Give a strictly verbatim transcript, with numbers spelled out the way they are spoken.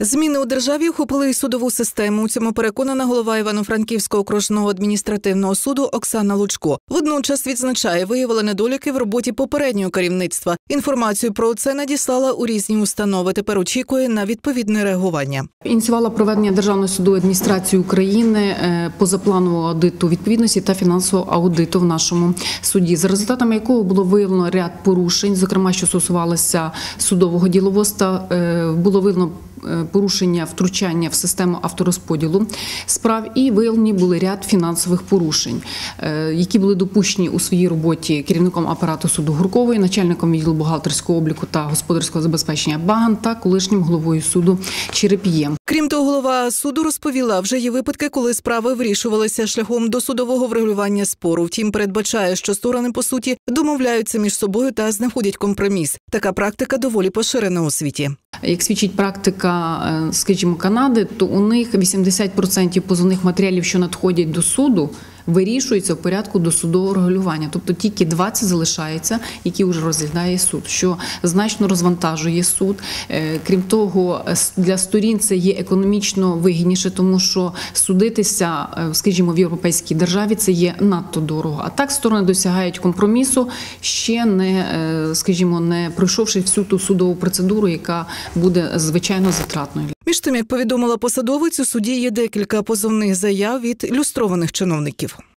Зміни у державі охопили й судову систему. У цьому переконана голова Івано-Франківського окружного адміністративного суду Оксана Лучко. Водночас відзначає, виявила недоліки в роботі попереднього керівництва. Інформацію про це надіслала у різні установи. Тепер очікує на відповідне реагування. Ініціювала проведення Державної судової адміністрації України позапланового аудиту відповідності та фінансового аудиту в нашому суді, за результатами якого було виявлено ряд порушень, зокрема, що стосувалося судового діловодства, було виявлено порушення втручання в систему авторозподілу справ і виявлені були ряд фінансових порушень, які були допущені у своїй роботі керівником апарату суду Гурковою, начальником відділу бухгалтерського обліку та господарського забезпечення Баган та колишнім головою суду Череп'єм. Крім того, голова суду розповіла, вже є випадки, коли справи вирішувалися шляхом досудового врегулювання спору. Втім, передбачає, що сторони, по суті, домовляються між собою та знаходять компроміс. Така практика доволі поширена у світі. Як свідчить практика, скажімо, Канади, то у них вісімдесят відсотків позовних матеріалів, що надходять до суду, вирішується в порядку досудового регулювання. Тобто тільки двадцять залишається, які вже розглядає суд, що значно розвантажує суд. Крім того, для сторін це є економічно вигідніше, тому що судитися, скажімо, в європейській державі це є надто дорого. А так сторони досягають компромісу, ще не, скажімо, не пройшовши всю ту судову процедуру, яка буде звичайно затратною. Між тим, як повідомила посадовець, у суді є декілька позовних заяв від люстрованих чиновників.